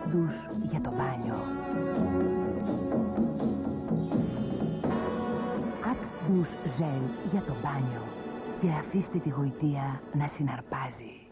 Αξδούς για το μπάνιο. Αξδούς ζελ για το μπάνιο. Και αφήστε τη γοητεία να συναρπάζει.